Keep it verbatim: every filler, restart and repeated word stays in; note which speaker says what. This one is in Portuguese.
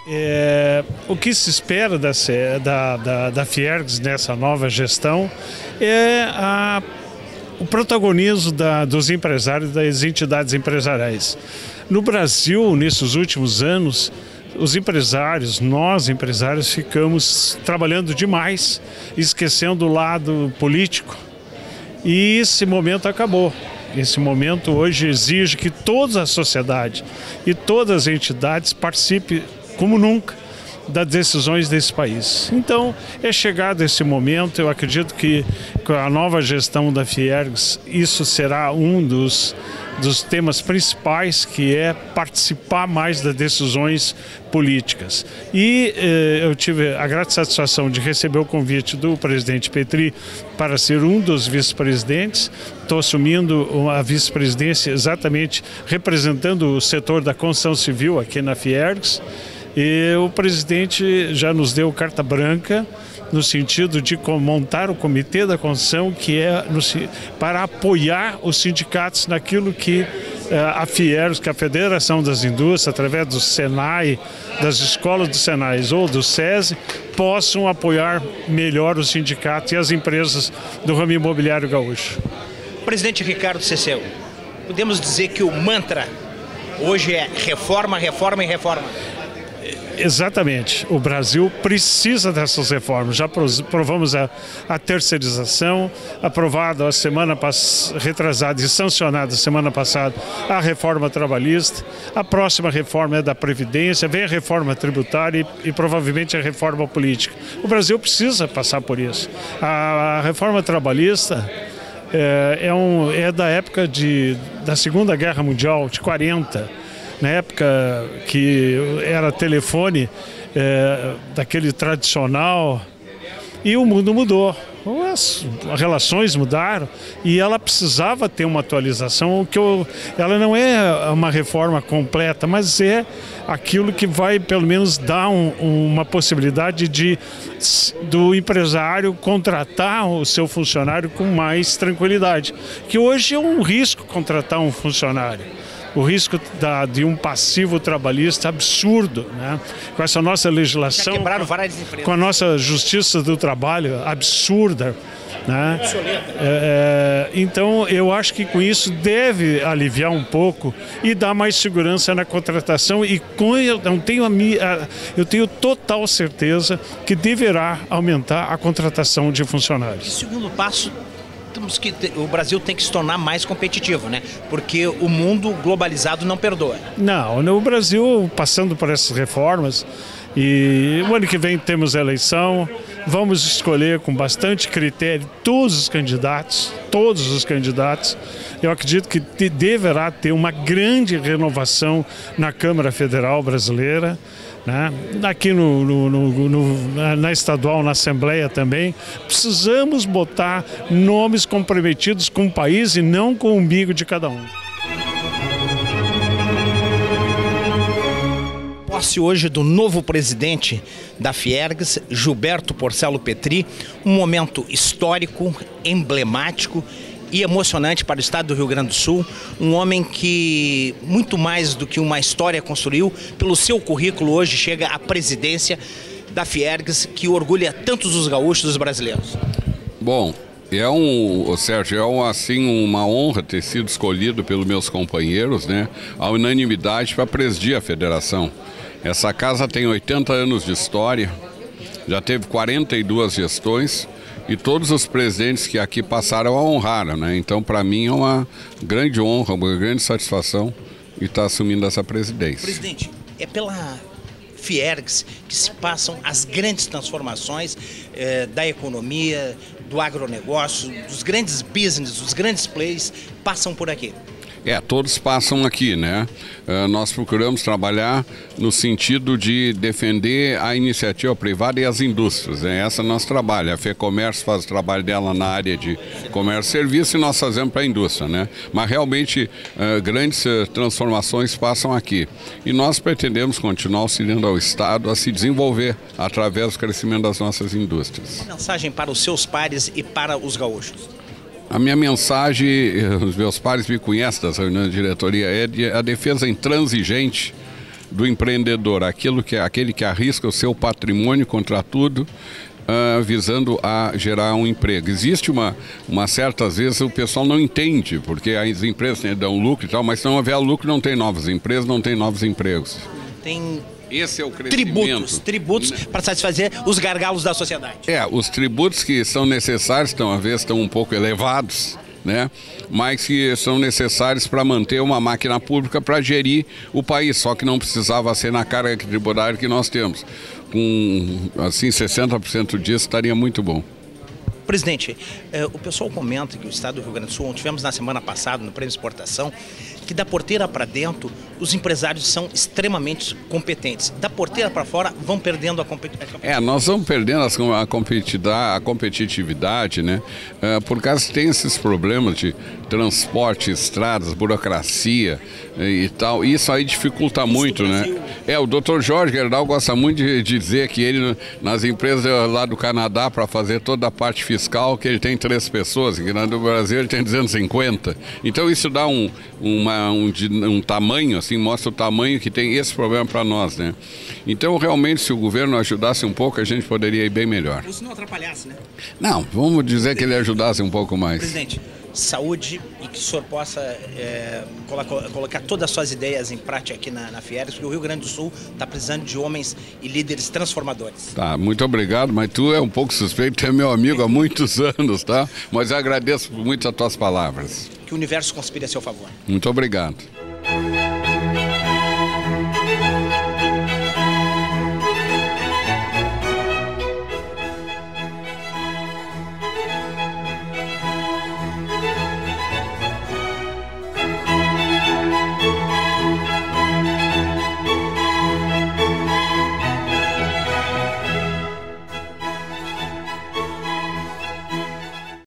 Speaker 1: É, o que se espera da, da, da, da Fiergs nessa nova gestão é a, o protagonismo da, dos empresários e das entidades empresariais. No Brasil, nesses últimos anos, os empresários, nós empresários, ficamos trabalhando demais, esquecendo o lado político. E esse momento acabou. Esse momento hoje exige que toda a sociedade e todas as entidades participem como nunca das decisões desse país. Então, é chegado esse momento, eu acredito que com a nova gestão da Fiergs, isso será um dos, dos temas principais, que é participar mais das decisões políticas. E eh, eu tive a grata satisfação de receber o convite do presidente Petry para ser um dos vice-presidentes. Estou assumindo a vice-presidência exatamente representando o setor da construção civil aqui na Fiergs. E o presidente já nos deu carta branca no sentido de montar o Comitê da Construção, que é no, para apoiar os sindicatos naquilo que a Fiergs, que é a Federação das Indústrias, através do Senai, das escolas do Senai ou do SESI, possam apoiar melhor os sindicatos e as empresas do ramo imobiliário gaúcho.
Speaker 2: Presidente Ricardo Ceceu, podemos dizer que o mantra hoje é reforma, reforma e reforma?
Speaker 1: Exatamente. O Brasil precisa dessas reformas. Já provamos a, a terceirização, aprovada a semana retrasada e sancionada semana passada a reforma trabalhista. A próxima reforma é da Previdência, vem a reforma tributária e, e provavelmente a reforma política. O Brasil precisa passar por isso. A, a reforma trabalhista é, é, um, é da época de, da Segunda Guerra Mundial, de quarenta. Na época que era telefone, é, daquele tradicional, e o mundo mudou, as relações mudaram e ela precisava ter uma atualização, que eu, ela não é uma reforma completa, mas é aquilo que vai pelo menos dar um, uma possibilidade de, do empresário contratar o seu funcionário com mais tranquilidade, que hoje é um risco contratar um funcionário. O risco da, de um passivo trabalhista absurdo, né? Com essa nossa legislação, com a nossa justiça do trabalho absurda, né? É, é, então, eu acho que com isso deve aliviar um pouco e dar mais segurança na contratação, e com, eu, não tenho a, a, eu tenho total certeza que deverá aumentar a contratação de funcionários.
Speaker 2: E segundo passo, que o Brasil tem que se tornar mais competitivo, né? Porque o mundo globalizado não perdoa.
Speaker 1: Não, no Brasil, passando por essas reformas, e o ano que vem temos a eleição, vamos escolher com bastante critério todos os candidatos, todos os candidatos. Eu acredito que deverá ter uma grande renovação na Câmara Federal Brasileira, né? Aqui no, no, no, no, na estadual, na Assembleia também. Precisamos botar nomes comprometidos com o país e não com o umbigo de cada um.
Speaker 2: Posse hoje do novo presidente da Fiergs, Gilberto Porcelo Petry, um momento histórico, emblemático e emocionante para o estado do Rio Grande do Sul, um homem que, muito mais do que uma história construiu, pelo seu currículo hoje chega à presidência da Fiergs, que orgulha tantos os gaúchos, os brasileiros.
Speaker 3: Bom, é um, Sérgio, é um, assim, uma honra ter sido escolhido pelos meus companheiros, né, a unanimidade para presidir a federação. Essa casa tem oitenta anos de história, já teve quarenta e duas gestões, e todos os presidentes que aqui passaram a honraram, né? Então, para mim, é uma grande honra, uma grande satisfação estar assumindo essa presidência.
Speaker 2: Presidente, é pela Fiergs que se passam as grandes transformações eh, da economia, do agronegócio, dos grandes business, dos grandes plays, passam por aqui.
Speaker 3: É, todos passam aqui, né? Uh, nós procuramos trabalhar no sentido de defender a iniciativa privada e as indústrias, né? Esse é o nosso trabalho. A FEComércio faz o trabalho dela na área de comércio e serviço e nós fazemos para a indústria, né? Mas realmente uh, grandes uh, transformações passam aqui. E nós pretendemos continuar auxiliando ao Estado a se desenvolver através do crescimento das nossas indústrias.
Speaker 2: Uma mensagem para os seus pares e para os gaúchos.
Speaker 3: A minha mensagem, os meus pares me conhecem das reuniões de diretoria, é de, a defesa intransigente do empreendedor, aquilo que, aquele que arrisca o seu patrimônio contra tudo, Uh, visando a gerar um emprego. Existe uma, uma certas vezes o pessoal não entende, porque as empresas, né, dão lucro e tal, mas se não houver lucro não tem novas empresas, não tem novos empregos.
Speaker 2: Tem
Speaker 3: Esse é o crescimento.
Speaker 2: tributos, tributos para satisfazer os gargalos da sociedade.
Speaker 3: É, os tributos que são necessários, estão, às vezes estão um pouco elevados, né? Mas que são necessários para manter uma máquina pública para gerir o país, só que não precisava ser na carga tributária que nós temos. Com assim sessenta por cento disso estaria muito bom.
Speaker 2: Presidente, eh, o pessoal comenta que o estado do Rio Grande do Sul, tivemos na semana passada no Prêmio Exportação, que da porteira para dentro os empresários são extremamente competentes. Da porteira para fora vão perdendo a competitividade.
Speaker 3: É, nós vamos perdendo a competitividade, a competitividade, né? É, por causa que tem esses problemas de transporte, estradas, burocracia e tal. Isso aí dificulta muito, né? É, o doutor Jorge Gerdau gosta muito de dizer que ele, nas empresas lá do Canadá, para fazer toda a parte fiscal, que ele tem três pessoas, e no Brasil ele tem duzentos e cinquenta. Então isso dá um, uma, um, um tamanho, assim, mostra o tamanho que tem esse problema para nós, né? Então realmente se o governo ajudasse um pouco, a gente poderia ir bem melhor.
Speaker 2: Ou se não atrapalhasse, né?
Speaker 3: Não, vamos dizer que ele ajudasse um pouco mais.
Speaker 2: Presidente, saúde e que o senhor possa é, colocar, colocar todas as suas ideias em prática aqui na, na Fiergs, porque o Rio Grande do Sul está precisando de homens e líderes transformadores.
Speaker 3: Tá, muito obrigado, mas tu é um pouco suspeito, tu é meu amigo há muitos anos, tá? Mas eu agradeço muito as tuas palavras.
Speaker 2: Que o universo conspire a seu favor.
Speaker 3: Muito obrigado.